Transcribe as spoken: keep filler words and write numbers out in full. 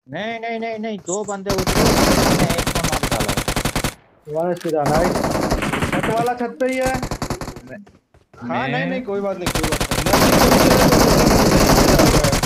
नहीं नहीं नहीं नहीं, दो बंदे उतरे, मैंने एक को नॉक डाला। वन सीधा नाइस। छत वाला छत पे ही है। मैं हाँ नहीं नहीं मैं कोई बात नहीं कोई बात नहीं, मैं नीचे नीचे तो बोलता हूँ, मुझे नीचे जाता है।